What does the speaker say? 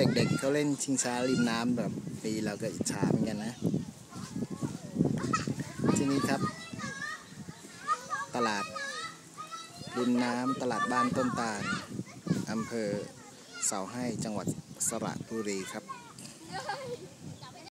เด็กๆเขาเล่นชิงช้าริมน้ำแบบปีเราก็อิจฉาเหมือนกันนะที่นี่ครับตลาดริมน้ำตลาดบ้านต้นตาลอำเภอเสาให้จังหวัดสระบุรีครับ